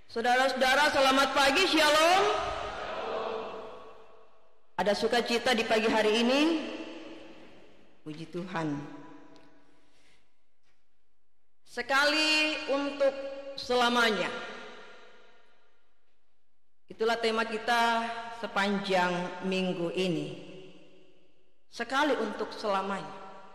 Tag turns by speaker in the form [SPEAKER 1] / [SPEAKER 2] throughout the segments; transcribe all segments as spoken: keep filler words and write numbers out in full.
[SPEAKER 1] Saudara-saudara, selamat pagi, shalom. Ada sukacita di pagi hari ini. Puji Tuhan. Sekali untuk selamanya. Itulah tema kita sepanjang minggu ini. Sekali untuk selamanya.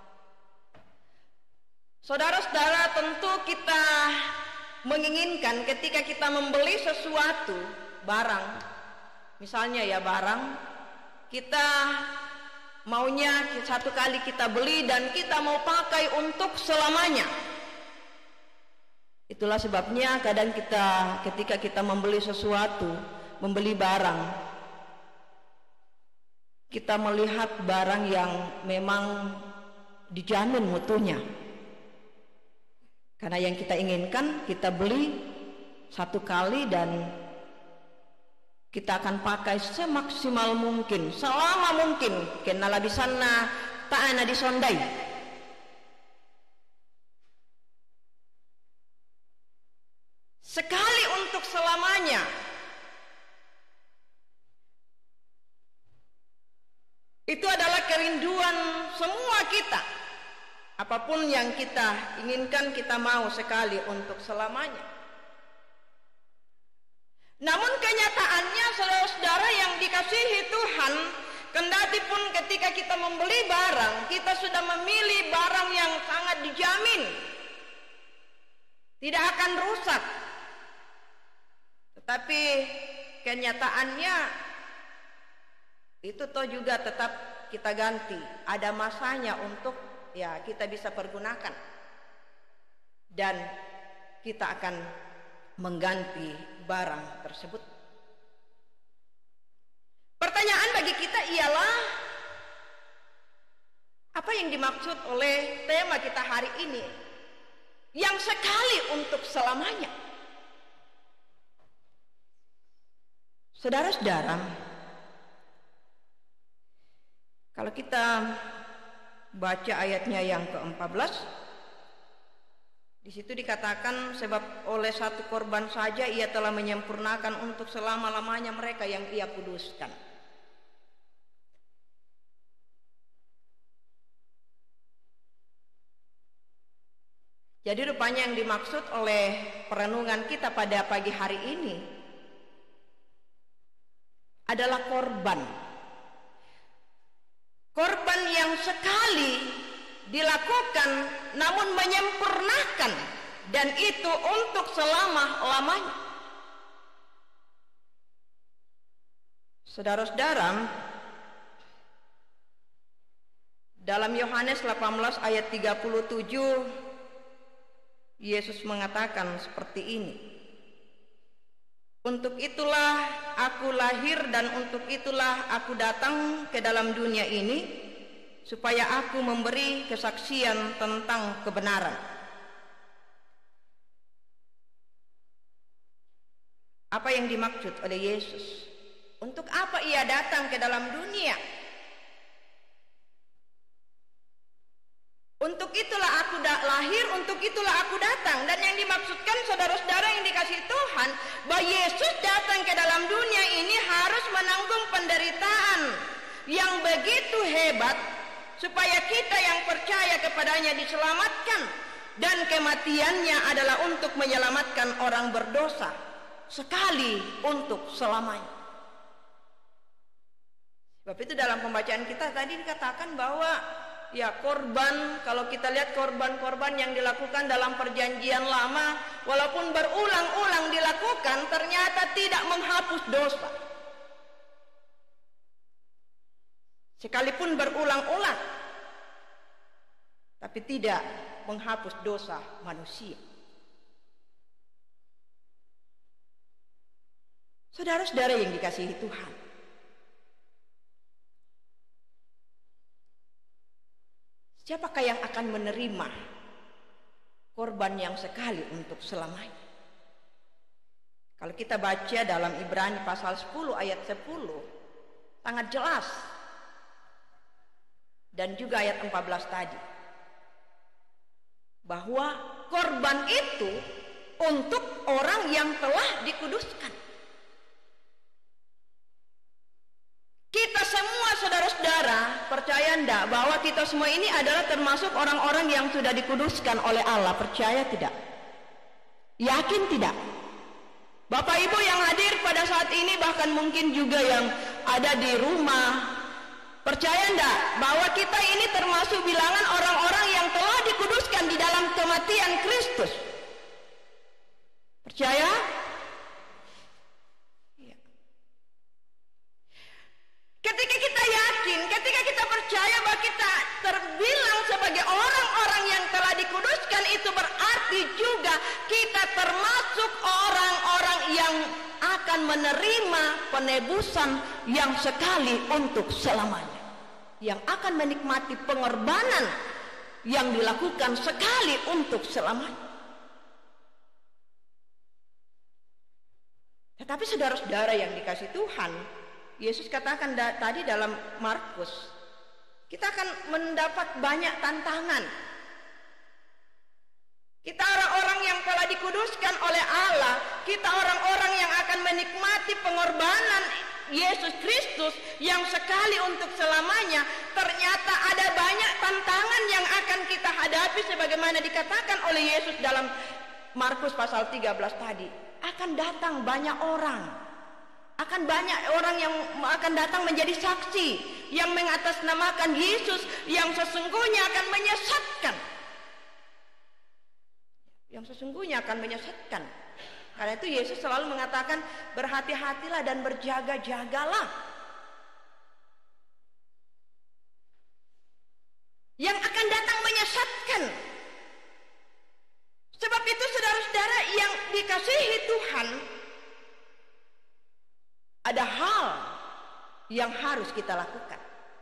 [SPEAKER 1] Saudara-saudara, tentu kita menginginkan ketika kita membeli sesuatu barang, misalnya ya barang, kita maunya satu kali kita beli dan kita mau pakai untuk selamanya. Itulah sebabnya kadang kita ketika kita membeli sesuatu, membeli barang, kita melihat barang yang memang dijamin mutunya. Karena yang kita inginkan kita beli satu kali dan kita akan pakai semaksimal mungkin, selama mungkin. Kena labisana ta'ana disondai. Sekali untuk selamanya. Itu adalah kerinduan semua kita. Apapun yang kita inginkan, kita mau sekali untuk selamanya. Namun kenyataannya, saudara-saudara yang dikasihi Tuhan, kendati pun ketika kita membeli barang, kita sudah memilih barang yang sangat dijamin tidak akan rusak. Tetapi kenyataannya itu toh juga tetap kita ganti. Ada masanya untuk ya kita bisa pergunakan, dan kita akan mengganti barang tersebut. Pertanyaan bagi kita ialah, apa yang dimaksud oleh tema kita hari ini yang sekali untuk selamanya? Saudara-saudara, kalau kita baca ayatnya yang keempat belas, di situ dikatakan, sebab oleh satu korban saja ia telah menyempurnakan untuk selama-lamanya mereka yang ia kuduskan. Jadi rupanya yang dimaksud oleh perenungan kita pada pagi hari ini adalah korban. Korban yang sekali dilakukan namun menyempurnakan, dan itu untuk selama-lamanya. Saudara-saudara, dalam Yohanes delapan belas ayat tiga puluh tujuh, Yesus mengatakan seperti ini. Untuk itulah aku lahir dan untuk itulah aku datang ke dalam dunia ini, supaya aku memberi kesaksian tentang kebenaran. Apa yang dimaksud oleh Yesus? Untuk apa ia datang ke dalam dunia? Untuk itulah aku lahir, untuk itulah aku datang. Dan yang dimaksudkan, saudara-saudara yang dikasihi Tuhan, bahwa Yesus datang ke dalam dunia ini harus menanggung penderitaan yang begitu hebat, supaya kita yang percaya kepadanya diselamatkan. Dan kematiannya adalah untuk menyelamatkan orang berdosa, sekali untuk selamanya. Sebab itu dalam pembacaan kita tadi dikatakan bahwa ya korban, kalau kita lihat korban-korban yang dilakukan dalam perjanjian lama, walaupun berulang-ulang dilakukan, ternyata tidak menghapus dosa. Sekalipun berulang-ulang, tapi tidak menghapus dosa manusia. Saudara-saudara yang dikasihi Tuhan, siapakah yang akan menerima korban yang sekali untuk selamanya? Kalau kita baca dalam Ibrani pasal sepuluh ayat sepuluh, sangat jelas. Dan juga ayat empat belas tadi, bahwa korban itu untuk orang yang telah dikuduskan. Kita semua saudara-saudara, percaya enggak bahwa kita semua ini adalah termasuk orang-orang yang sudah dikuduskan oleh Allah? Percaya tidak? Yakin tidak? Bapak Ibu yang hadir pada saat ini, bahkan mungkin juga yang ada di rumah, percaya enggak bahwa kita ini termasuk bilangan orang-orang yang telah dikuduskan di dalam kematian Kristus? Percaya? Ya. Ketika kita yakin, ketika kita percaya bahwa kita terbilang sebagai orang-orang yang telah dikuduskan, itu berarti juga kita termasuk orang-orang yang akan menerima penebusan yang sekali untuk selamanya, yang akan menikmati pengorbanan yang dilakukan sekali untuk selamanya. Tetapi saudara-saudara yang dikasih Tuhan, Yesus katakan da tadi dalam Markus, kita akan mendapat banyak tantangan. Kita orang-orang yang telah dikuduskan oleh Allah, kita orang-orang yang akan menikmati pengorbanan Yesus Kristus yang sekali untuk selamanya. Ternyata ada banyak tantangan yang akan kita hadapi sebagaimana dikatakan oleh Yesus dalam Markus pasal tiga belas tadi. Akan datang banyak orang, akan banyak orang yang akan datang menjadi saksi, yang mengatasnamakan Yesus, yang sesungguhnya akan menyesatkan, yang sesungguhnya akan menyesatkan. Karena itu Yesus selalu mengatakan, berhati-hatilah dan berjaga-jagalah. Yang akan datang menyesatkan. Sebab itu saudara-saudara yang dikasihi Tuhan, ada hal yang harus kita lakukan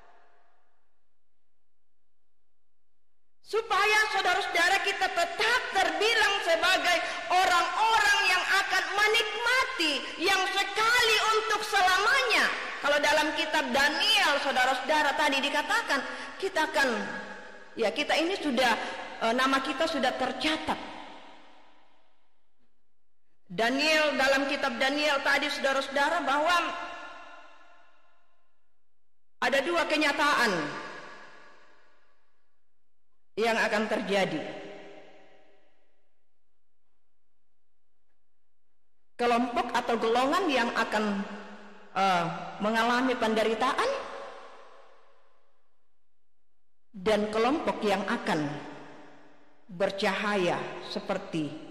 [SPEAKER 1] supaya saudara-saudara kita tetap terbilang sebagai orang-orang yang akan menikmati yang sekali untuk selamanya. Kalau dalam kitab Daniel, saudara-saudara, tadi dikatakan kita akan, ya kita ini sudah, e, nama kita sudah tercatat. Daniel, dalam kitab Daniel tadi saudara-saudara, bahwa ada dua kenyataan yang akan terjadi. Kelompok atau golongan yang akan uh, mengalami penderitaan, dan kelompok yang akan bercahaya seperti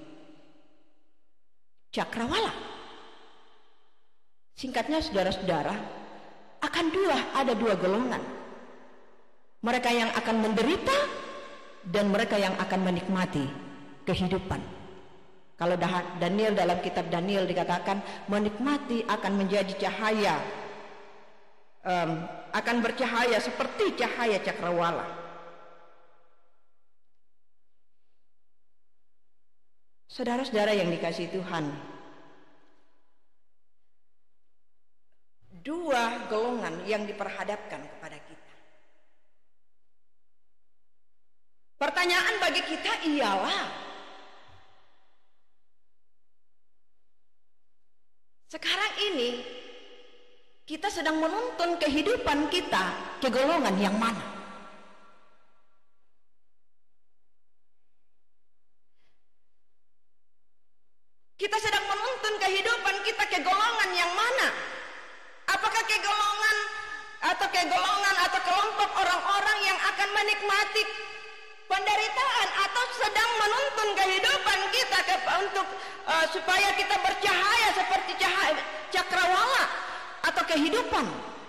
[SPEAKER 1] cakrawala. Singkatnya saudara-saudara, akan dua ada dua golongan. Mereka yang akan menderita dan mereka yang akan menikmati kehidupan. Kalau Daniel, dalam kitab Daniel dikatakan menikmati akan menjadi cahaya, um, akan bercahaya seperti cahaya cakrawala. Saudara-saudara yang dikasihi Tuhan, dua golongan yang diperhadapkan kepada kita. Pertanyaan bagi kita ialah, sekarang ini kita sedang menuntun kehidupan kita ke golongan yang mana? Kita sedang menuntun kehidupan kita ke golongan yang mana? Apakah ke golongan atau ke golongan atau kelompok orang-orang yang akan menikmati penderitaan, atau sedang menuntun kehidupan kita ke, untuk uh, supaya kita bercahaya seperti cahaya cakrawala atau kehidupan?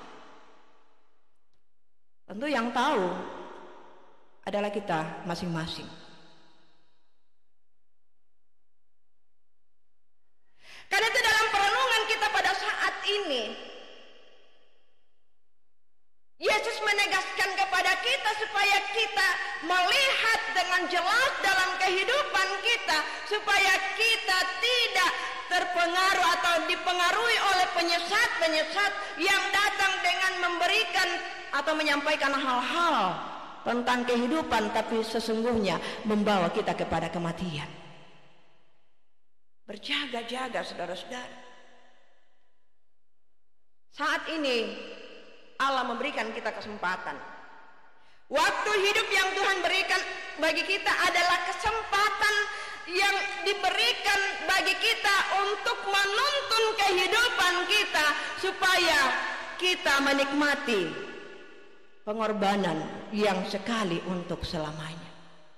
[SPEAKER 1] Tentu yang tahu adalah kita masing-masing. Karena itu dalam perenungan kita pada saat ini, Yesus menegaskan kepada kita supaya kita melihat dengan jelas dalam kehidupan kita, supaya kita tidak terpengaruh atau dipengaruhi oleh penyesat-penyesat yang datang dengan memberikan atau menyampaikan hal-hal tentang kehidupan, tapi sesungguhnya membawa kita kepada kematian. berjaga-jaga saudara-saudara. Saat ini Allah memberikan kita kesempatan. Waktu hidup yang Tuhan berikan bagi kita adalah kesempatan yang diberikan bagi kita untuk menuntun kehidupan kita supaya kita menikmati pengorbanan yang sekali untuk selamanya.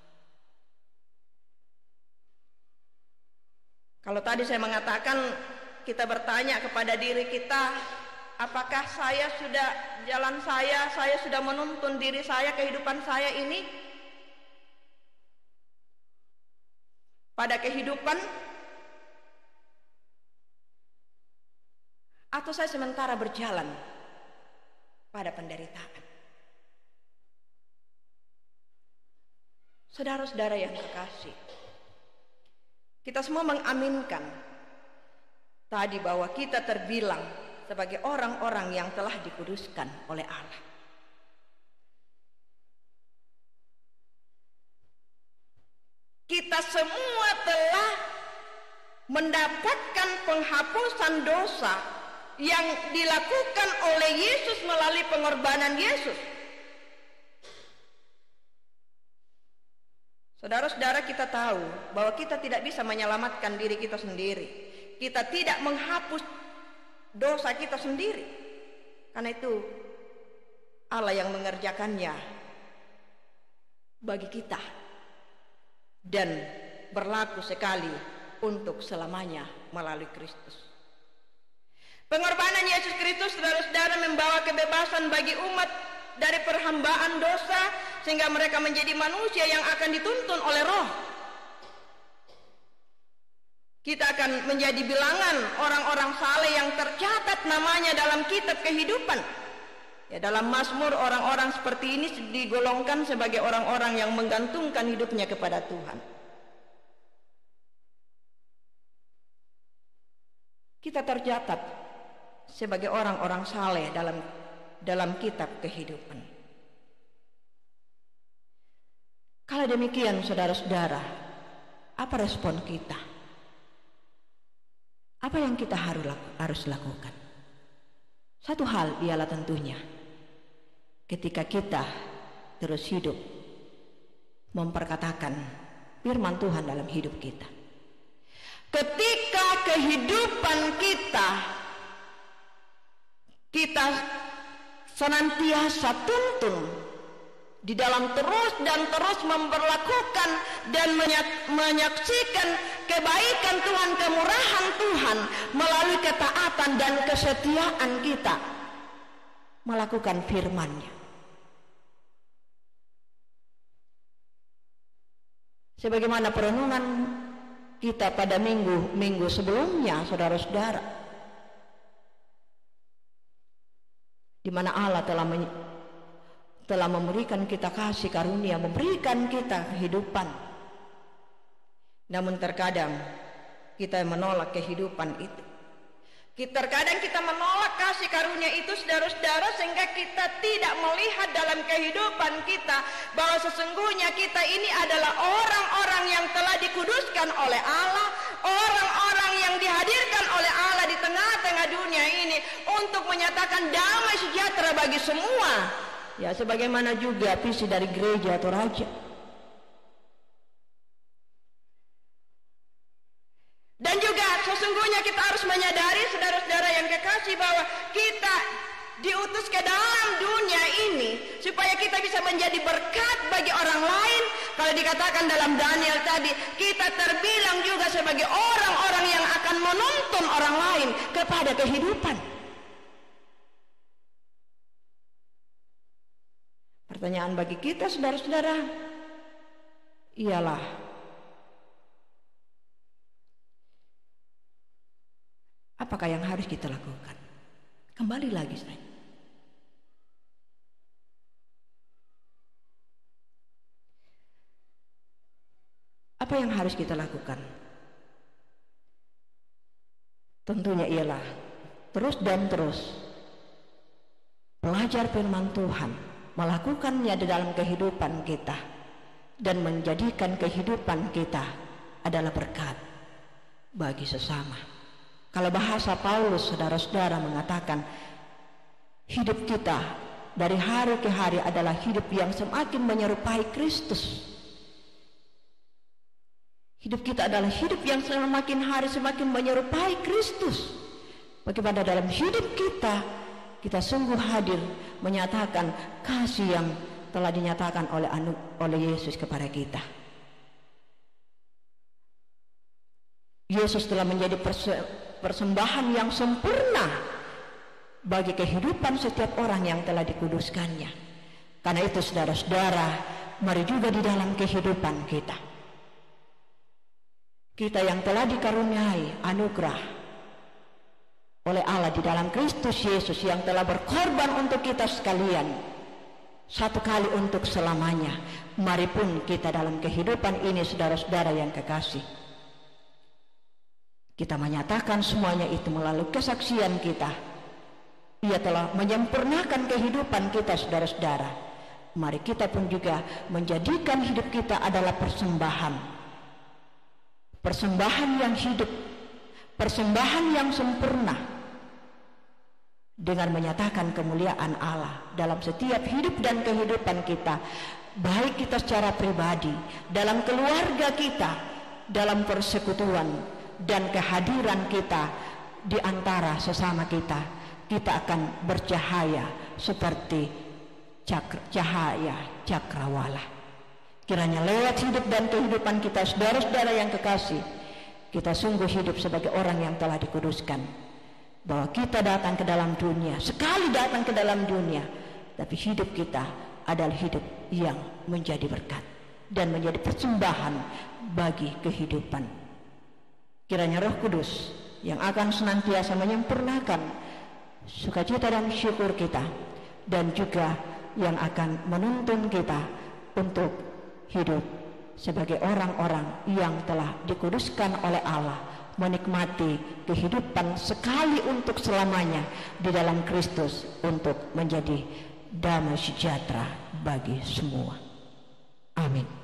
[SPEAKER 1] Kalau tadi saya mengatakan kita bertanya kepada diri kita, apakah saya sudah jalan saya, saya sudah menuntun diri saya, kehidupan saya ini pada kehidupan, atau saya sementara berjalan pada penderitaan? Saudara-saudara yang terkasih, kita semua mengaminkan tadi bahwa kita terbilang sebagai orang-orang yang telah dikuduskan oleh Allah. Kita semua telah mendapatkan penghapusan dosa yang dilakukan oleh Yesus melalui pengorbanan Yesus. Saudara-saudara, kita tahu bahwa kita tidak bisa menyelamatkan diri kita sendiri. Kita tidak menghapus dosa kita sendiri. Karena itu Allah yang mengerjakannya bagi kita dan berlaku sekali untuk selamanya melalui Kristus. Pengorbanan Yesus Kristus, saudara-saudara, membawa kebebasan bagi umat dari perhambaan dosa sehingga mereka menjadi manusia yang akan dituntun oleh Roh. Kita akan menjadi bilangan orang-orang saleh yang tercatat namanya dalam kitab kehidupan. Ya, dalam Mazmur orang-orang seperti ini digolongkan sebagai orang-orang yang menggantungkan hidupnya kepada Tuhan. Kita tercatat sebagai orang-orang saleh dalam dalam kitab kehidupan. Kalau demikian, saudara-saudara, apa respon kita? Apa yang kita harus lakukan? Satu hal ialah tentunya ketika kita terus hidup memperkatakan firman Tuhan dalam hidup kita. Ketika kehidupan kita kita senantiasa tuntun di dalam terus dan terus memperlakukan dan menyaksikan kebaikan Tuhan, kemurahan Tuhan melalui ketaatan dan kesetiaan kita melakukan firman-Nya. Sebagaimana perenungan kita pada minggu-minggu sebelumnya, saudara-saudara, di mana Allah telah men telah memberikan kita kasih karunia, memberikan kita kehidupan. Namun terkadang kita menolak kehidupan itu. Terkadang kita menolak kasih karunia itu, saudara-saudara, sehingga kita tidak melihat dalam kehidupan kita bahwa sesungguhnya kita ini adalah orang-orang yang telah dikuduskan oleh Allah, orang-orang yang dihadirkan oleh Allah di tengah-tengah dunia ini untuk menyatakan damai sejahtera bagi semua. Ya, sebagaimana juga visi dari gereja atau raja. Dan juga sesungguhnya kita harus menyadari, saudara-saudara yang kekasih, bahwa kita diutus ke dalam dunia ini supaya kita bisa menjadi berkat bagi orang lain. Kalau dikatakan dalam Daniel tadi, kita terbilang juga sebagai orang-orang yang akan menuntun orang lain kepada kehidupan. Pertanyaan bagi kita, saudara-saudara, ialah apakah yang harus kita lakukan? Kembali lagi saya. Apa yang harus kita lakukan? Tentunya ialah terus dan terus belajar firman Tuhan, melakukannya di dalam kehidupan kita, dan menjadikan kehidupan kita adalah berkat bagi sesama. Kalau bahasa Paulus, saudara-saudara, mengatakan hidup kita dari hari ke hari adalah hidup yang semakin menyerupai Kristus. Hidup kita adalah hidup yang semakin hari semakin menyerupai Kristus. Bagaimana dalam hidup kita, kita sungguh hadir menyatakan kasih yang telah dinyatakan oleh oleh Yesus kepada kita. Yesus telah menjadi persembahan yang sempurna bagi kehidupan setiap orang yang telah dikuduskannya. Karena itu saudara-saudara, mari juga di dalam kehidupan kita, kita yang telah dikaruniai anugerah oleh Allah di dalam Kristus Yesus yang telah berkorban untuk kita sekalian, satu kali untuk selamanya. Mari pun kita dalam kehidupan ini, saudara-saudara yang kekasih, kita menyatakan semuanya itu melalui kesaksian kita. Ia telah menyempurnakan kehidupan kita, saudara-saudara. Mari kita pun juga menjadikan hidup kita adalah persembahan. Persembahan yang hidup, persembahan yang sempurna, dengan menyatakan kemuliaan Allah dalam setiap hidup dan kehidupan kita, baik kita secara pribadi, dalam keluarga kita, dalam persekutuan dan kehadiran kita di antara sesama kita. Kita akan bercahaya seperti cakra, cahaya cakrawala. Kiranya lewat hidup dan kehidupan kita, saudara-saudara yang kekasih, kita sungguh hidup sebagai orang yang telah dikuduskan. Bahwa kita datang ke dalam dunia, sekali datang ke dalam dunia, tapi hidup kita adalah hidup yang menjadi berkat dan menjadi persembahan bagi kehidupan. Kiranya Roh Kudus yang akan senantiasa menyempurnakan sukacita dan syukur kita, dan juga yang akan menuntun kita untuk hidup sebagai orang-orang yang telah dikuduskan oleh Allah, menikmati kehidupan sekali untuk selamanya di dalam Kristus untuk menjadi damai sejahtera bagi semua. Amin.